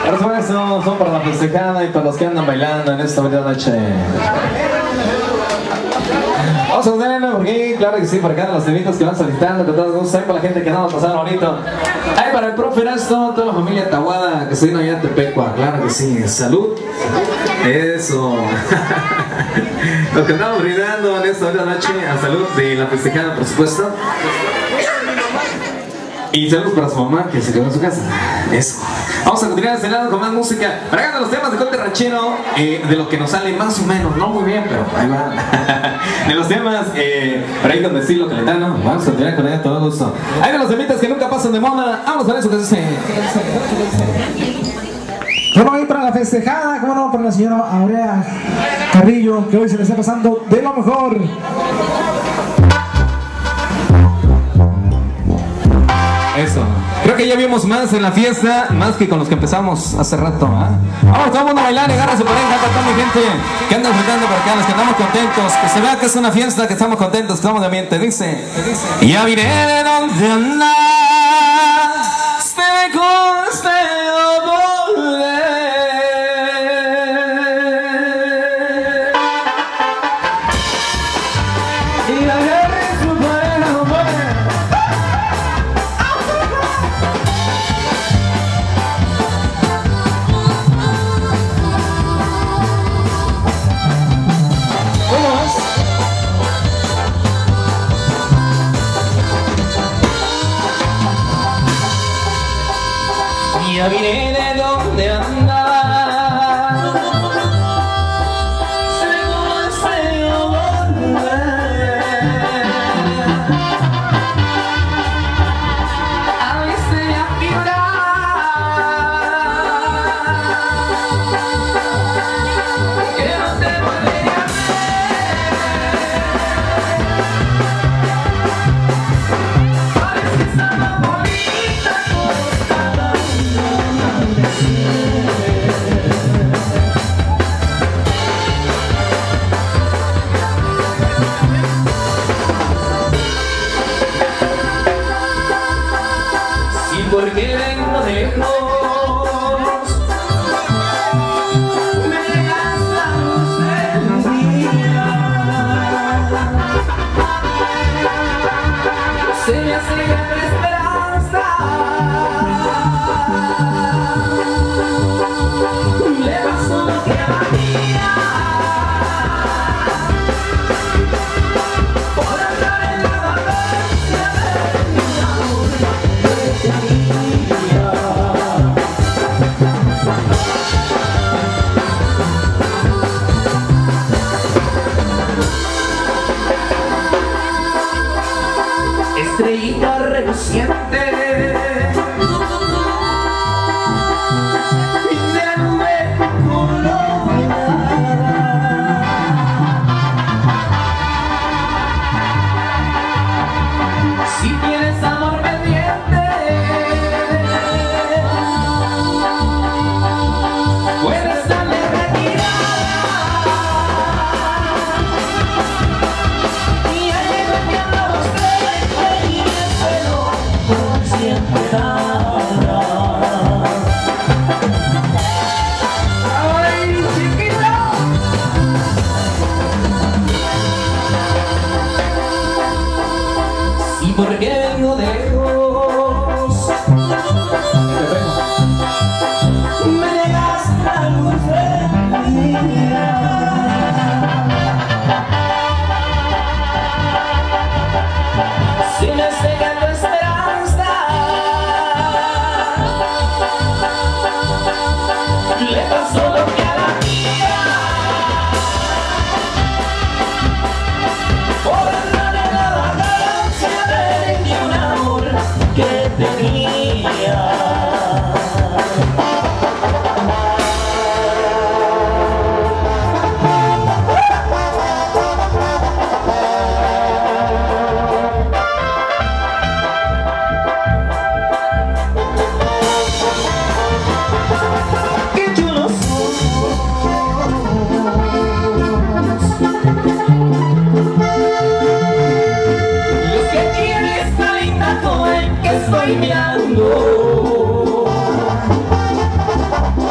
Por supuesto, son para la festejada y para los que andan bailando en esta bonita noche. Vamos a tenerlo porque, claro que sí, por acá los temitos que van solicitando, con todo gusto. Hay para la gente que no va a pasar bonito. Hay para el profe Erasto, toda la familia Tahuada que se vino allá en Tepecua. Claro que sí, salud. Eso. Los que andamos brindando en esta bonita noche a salud de la festejada, por supuesto. Y saludos para su mamá que se quedó en su casa. Eso. Vamos a continuar este lado con más música. Para los temas de corte ranchero, de lo que nos sale más o menos, no muy bien, pero ahí va. De los temas, por ahí con estilo caletano. Vamos a continuar con ella todo gusto. Hay de los temitas que nunca pasan de moda. Vamos a eso que se. Bueno, ahí para la festejada, como no, para la señora Aurea Carrillo, que hoy se le está pasando de lo mejor. Eso. Creo que ya vimos más en la fiesta, más que con los que empezamos hace rato. Vamos todo el mundo a bailar y agarra su pareja para toda mi gente que anda disfrutando por acá, los que andamos contentos, que se vea que es una fiesta, que estamos contentos, que estamos de ambiente. Dice, ya vine de donde andas, te conste volver. Y agarre su pareja, ya vine de donde andaba, seguro deseo volver. A veces ya que no te volvería a ver. Pareces algo bonita por cada porque vengo de lejos, me dejas la luz del día, se me hace gran esperanza, le paso lo que valía, por andar en la vagancia de mi amor. Estrellita reluciente de nube colorada, si tienes amor pendiente, puedes darle retirada y ahí vendiendo los tres y el pelo por siempre nada. ¡Ay, chiquita! ¿Y por qué vengo de lejos? Me negas la luz del día, si me cega tu esperanza, le pasó lo que a la mía, por andar en la vagancia de un amor que tenía. Estoy mirando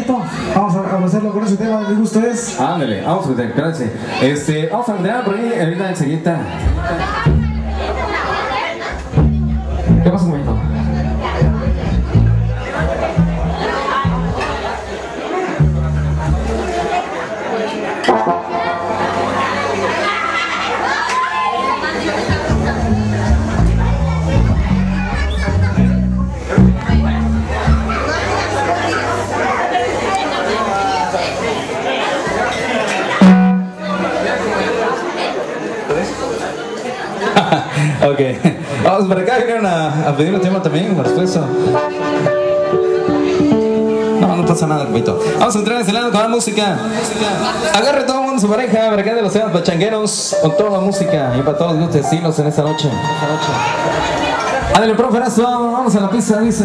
ratito. Vamos a hacerlo con ese tema. Mi gusto es. Ándale, vamos a meter, espérense. Vamos a meter por ahí ahorita enseguida. ¿Qué pasa, conmigo? Ok, vamos para acá, vinieron a pedir el tema también, por supuesto. No pasa nada, comito. Vamos a entrar en ese lado con la música. Agarre todo el mundo su pareja, para acá de los temas pachangueros, con toda la música y para todos los gustos estilos en esta noche. Ándale, profe, vamos a la pista, dice.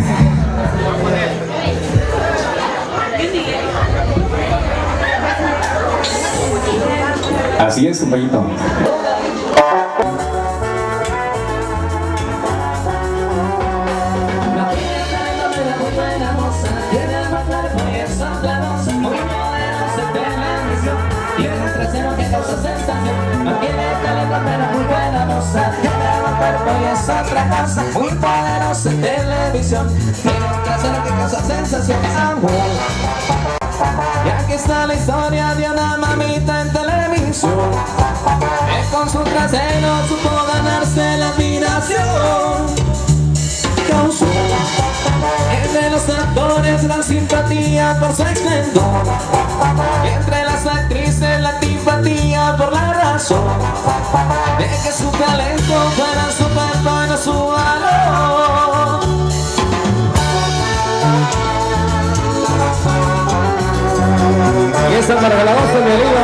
Así es, compañito. Muy poderosa en televisión, tiene un trasero que causa sensación. Y aquí está la historia de una mamita en televisión, que con su trasero supo ganarse la admiración. Causó entre los actores la simpatía por su esplendor, y entre las actrices la antipatía por la razón de que su talento fuera su cuerpo y no su valor. Y esta para la voz de mi amigo